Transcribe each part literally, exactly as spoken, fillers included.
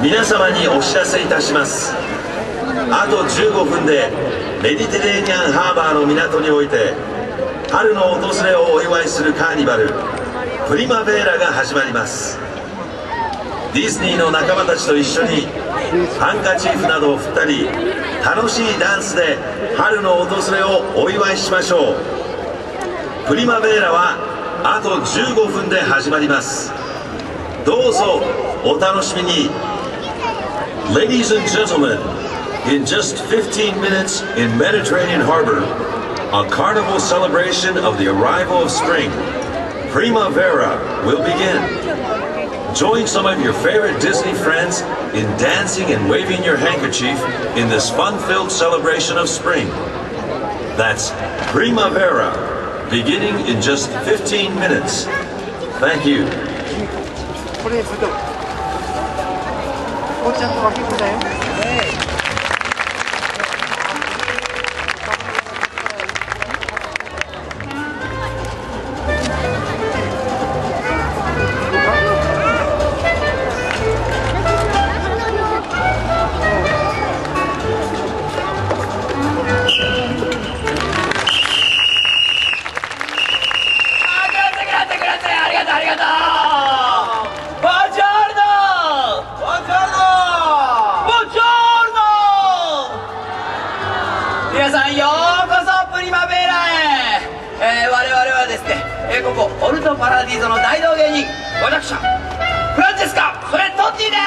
皆様にお知らせいたします。あとじゅうごふんでメディテレーニアンハーバーの港において春の訪れをお祝いするカーニバルプリマベーラが始まります。ディズニーの仲間たちと一緒にハンカチーフなどを振ったり楽しいダンスで春の訪れをお祝いしましょう。プリマベーラはあとじゅうごふんで始まります。どうぞお楽しみに。 Ladies and gentlemen, in just fifteen minutes in Mediterranean Harbor, a carnival celebration of the arrival of spring, Primavera, will begin. Join some of your favorite Disney friends in dancing and waving your handkerchief in this fun-filled celebration of spring. That's Primavera, beginning in just fifteen minutes. Thank you. これずっとこっちゃんと脇こだよ。 皆さんようこそプリマベーラへ、えー、我々はですね、えー、ここオルトパラディーゾの大道芸人私フランチェスカソレットッティです。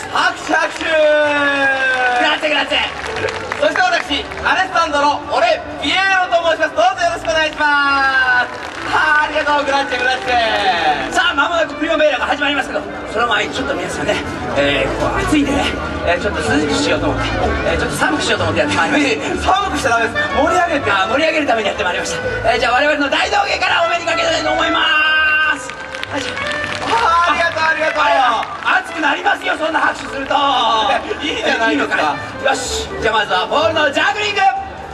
拍手拍手。グラッツェグラッツェ。そして私アレスタンドの俺ピエロと申します。どうぞよろしくお願いします。はあ、ありがとう。グラッツェグラッツェ。さあ間もなくプリマベーラが始まりますけど、その前にちょっと皆さんね、えー、ここ暑いんでね、えー、ちょっと涼しくしようと思って、えー、ちょっと寒くしようと思ってやってまいりました。寒くしちゃダメです。盛り上げてあ盛り上げるためにやってまいりました。えー、じゃあ我々の大道芸からお目にかけたいと思います。はい、あありがとうありがとう。熱くなりますよ、そんな拍手すると。いいじゃないですか。よし、じゃあまずはボールのジャグリング。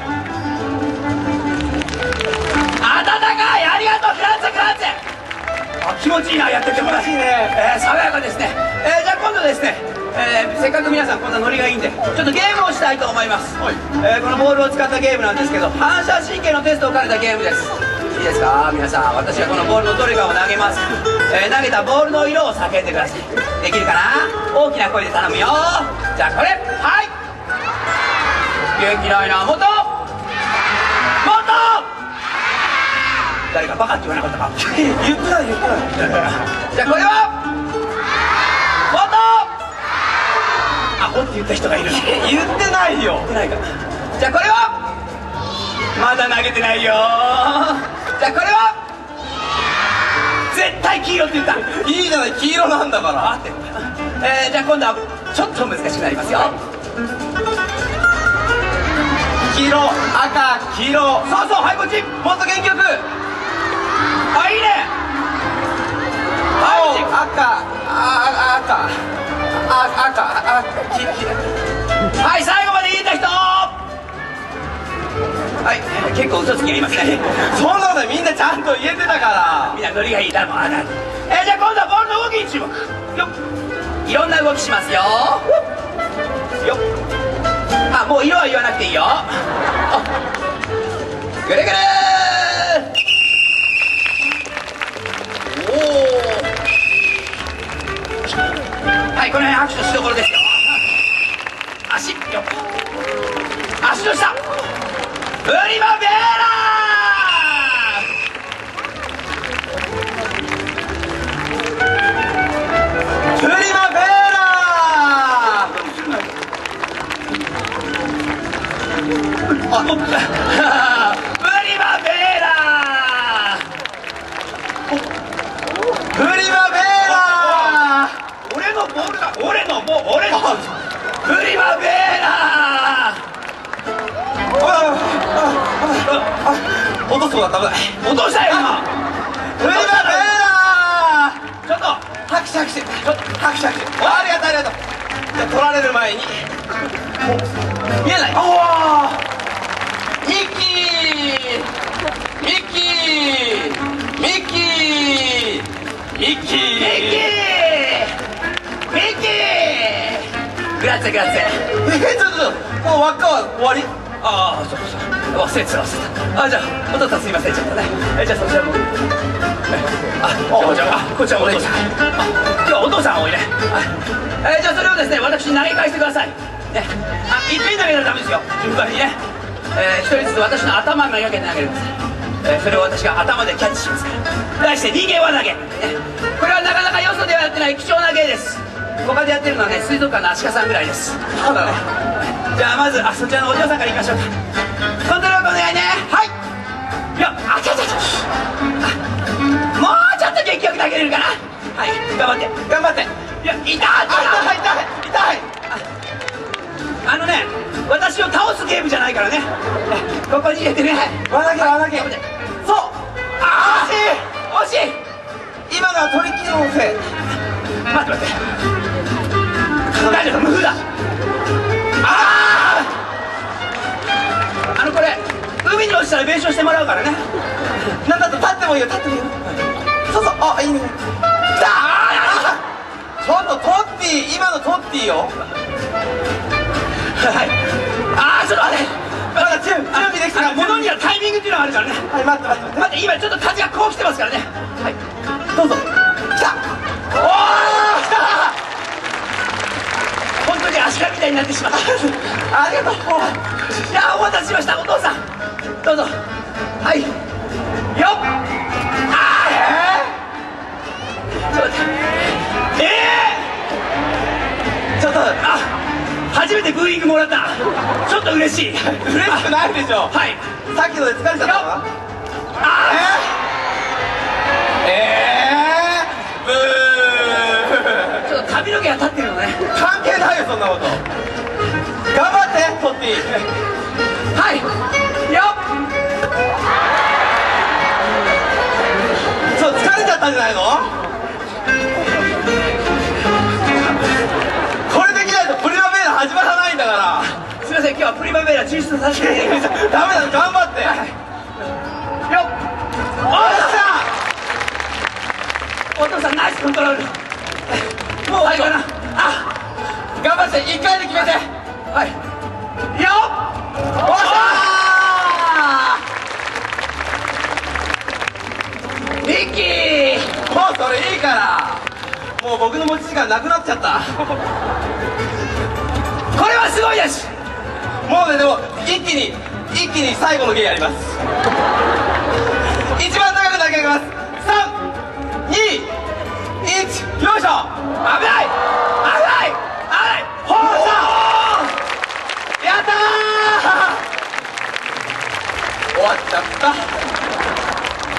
温かい。ありがとうフランツェフランツェ。あ、気持ちいいな、やっててもらしいね、えー、爽やかですね。えー、じゃあ今度ですね、えー、せっかく皆さんこんなノリがいいんでちょっとゲームをしたいと思います。はい、えー、このボールを使ったゲームなんですけど、反射神経のテストを兼ねたゲームです。いいですか皆さん。私はこのボールのどれかを投げます。えー、投げたボールの色を叫んでください。できるかな。大きな声で頼むよ。じゃあこれ、はい、元気ないな。もっともっと。誰かバカって言わなかったか。言ってない言ってないじゃあこれはもっとアホって言った人がいる。言ってないよ。言ってないか。じゃあこれはまだ投げてないよ。じゃあこれは絶対黄色って言った。いいじゃない、黄色なんだから。って、えー、じゃあ今度はちょっと難しくなりますよ。黄色赤黄色。そうそう、はいこっち。もっと元気よく。あ、いいね。青赤あ赤あ赤赤黄色。はい、最後まで言えた人。はい、結構嘘つきがいますね。そんなことみんなちゃんと言えてたから。みんなノリがいいだろう。えー、じゃあ今度はボールの動きに注目よっ。いろんな動きしますよ。よっ。あ、もう色は言わなくていいよ。ぐるぐるー。おお。はい、この辺拍手のしどころですよ。足よっ。足の下。プリマベーラー。プリマベーラー。あ、おっ。プリマベーラー。プリマベーラー。俺のボールが、俺のボール、俺のプリマベーラー。落とすことだった。危ない。落としたよ今。プリマベーラー。ちょっと拍手拍手。ちょっと拍手拍手。ありがとうありがとう。じゃあ取られる前に見えない。おお、ミッキーミッキーミッキーミッキーミッキーミッキーグラッツェグラッツェ。 えちょっとちょっともう輪っかは終わり？ ああそうそう忘れてた忘れてた。あじゃあお父さんすいませんちょっとね。えじゃあそちらもあじゃあこちらもお父さん。あ今日はお父さん多いね。はいえじゃあそれをですね私に投げ返してくださいね。あいっぺんに投げたらダメですよ順番にね。えー、一人ずつ私の頭にめがけて投げてください。えー、それを私が頭でキャッチしますから題して人間輪投げ、ね、これはなかなかよそではやってない貴重な芸です。他でやってるのはね水族館のアシカさんぐらいです。 そうだね。 じゃあまずあそちらのお嬢さんからいきましょうか。コントロールお願いね。はいいやあちゃちゃちゃもうちょっと元気よく投げれるかな。はい頑張って頑張って。いや痛い痛い痛い痛い。あのね私を倒すゲームじゃないからね。ここに入れてね輪投げ輪投げ。そうああ惜しい惜しい。 今のはトリッキーのせい。 待って待って大丈夫無風だ。あああのこれ海に落ちたら弁償してもらうからね。 なんだと立ってもいいよ立ってもいいよ。そうそうあいいね。 だあちょっとトッティ今のトッティよ。 はいああちょっと待ってまだ準準備できてない。 物にはタイミングっていうのがあるからね。 はい待って待って待って今ちょっと風がこう来てますからね。はいどうぞ。 来たおお来た本当に足利みたいになってしまったありがとう。いやお待たせしましたお父さんどうぞ。はいよっああちょっと待ってええー、ちょっとあ初めてブーイングもらったちょっと嬉しい。 嬉しくないでしょ。 はいさっきので疲れちゃったのか。 あえー、えー、ブー。 ちょっと髪の毛が立ってるのね。 関係ないよそんなこと。頑張ってトッティ。 はいよっそう疲れちゃったんじゃないの。これできないとプリマベーラ始まらないんだから。 すいません今日はプリマベーラ抽出させていただきました。 ダメだ頑張って。 よっおっしゃお父さんナイスコントロール。もう最後かなあ頑張っていっかいで決めて。 はいよっおっしゃミッキーもうそれいいから。もう僕の持ち時間なくなっちゃった。 これはすごいです。 もうねでも一気に一気に最後の芸やります。一番長く投げます。さんにいちよいしょ。 危ない危ない危ないほーやったー終わっちゃった。